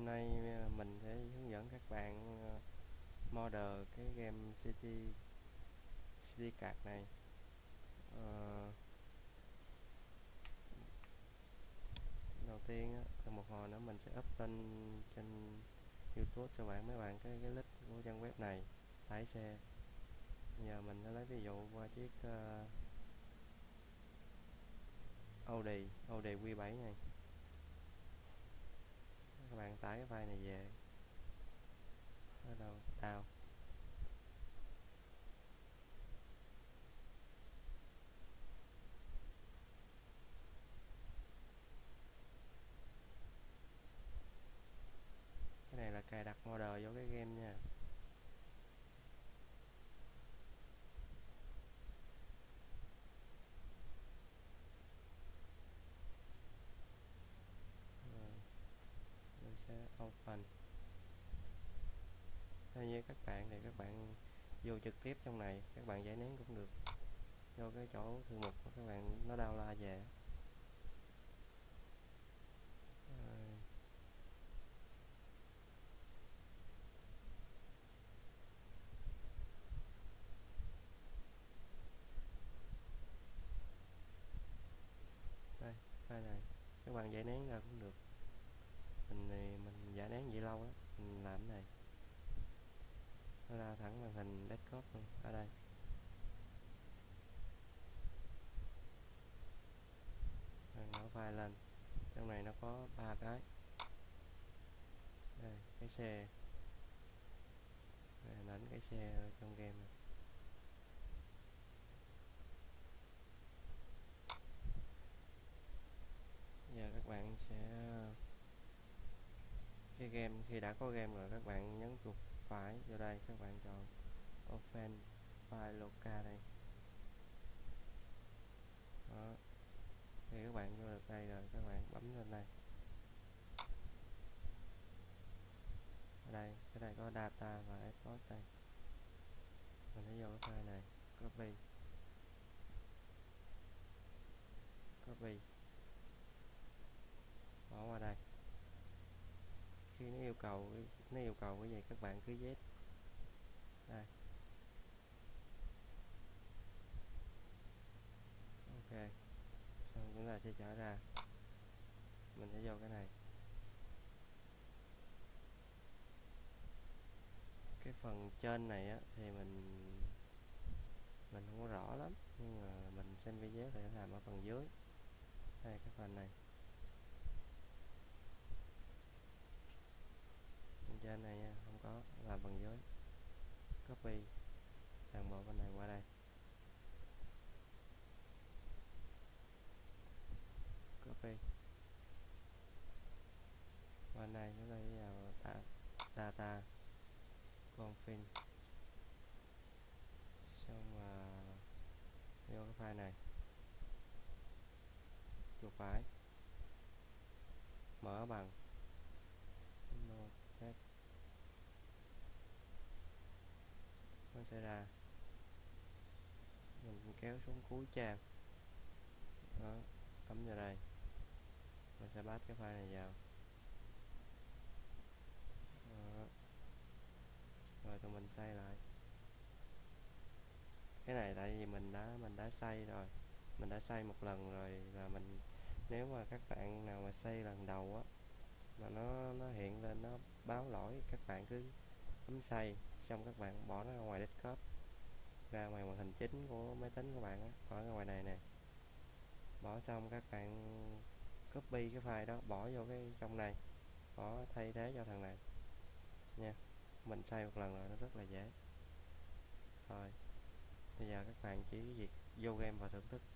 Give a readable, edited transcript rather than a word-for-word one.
nay mình sẽ hướng dẫn các bạn modder cái game City Card này. Ờ, Đầu tiên á, từ một hồi nữa mình sẽ up lên trên YouTube cho mấy bạn cái link của trang web này tải xe. Giờ mình sẽ lấy ví dụ qua chiếc Audi Q7 này. Các bạn tải cái file này về, ở đâu down. Cái này là cài đặt modder vô cái game nha. Rồi, mình sẽ open. Theo như các bạn thì các bạn vô trực tiếp trong này, các bạn giải nén cũng được. Vô cái chỗ thư mục của các bạn nó download về. Rồi. Đây, file này các bạn giải nén ra cũng được. Mình thì mình giải nén vậy lâu á, mình làm cái này nó ra thẳng màn hình desktop luôn. Ở đây mình mở file lên, trong này nó có 3 cái. Đây, cái xe hình ảnh cái xe trong game này. Giờ các bạn sẽ cái game, khi đã có game rồi các bạn nhấn chuột phải vô đây, các bạn chọn Open File Local đây. Đó. Khi các bạn vô được đây rồi các bạn bấm lên đây. Ở đây, cái này có data và export đây. Mình sẽ vô cái file này, copy bỏ qua đây. Khi nó yêu cầu cái gì các bạn cứ yes. Đây. Ok. Xong chúng ta sẽ trở ra. Mình sẽ vô cái này. Cái phần trên này á thì mình không có rõ lắm, nhưng mà mình xem video thì làm ở phần dưới. Đây, cái phần này. Phần trên này nha, không có, làm phần dưới. Copy toàn bộ bên này qua đây. Copy. Bên này chúng ta sẽ vào data config. Xong vô cái file này. Chuột phải. Mở bằng Notepad. Nó sẽ ra. Mình kéo xuống cuối trang. Đó, bấm vào đây. Mình sẽ pass cái file này vào. Đó. Rồi tụi mình xây lại. Cái này tại vì mình đã xây rồi, mình đã xây một lần rồi, là mình, nếu mà các bạn nào mà xây lần đầu á mà nó hiện lên nó báo lỗi, các bạn cứ bấm xây, xong các bạn bỏ nó ra ngoài desktop, ra ngoài màn hình chính của máy tính của bạn á, bỏ ra ngoài này nè. Bỏ xong các bạn copy cái file đó bỏ vô cái trong này, bỏ thay thế cho thằng này nha. Mình xây một lần rồi, nó rất là dễ. Rồi bây giờ các bạn chỉ việc vô game và thưởng thức.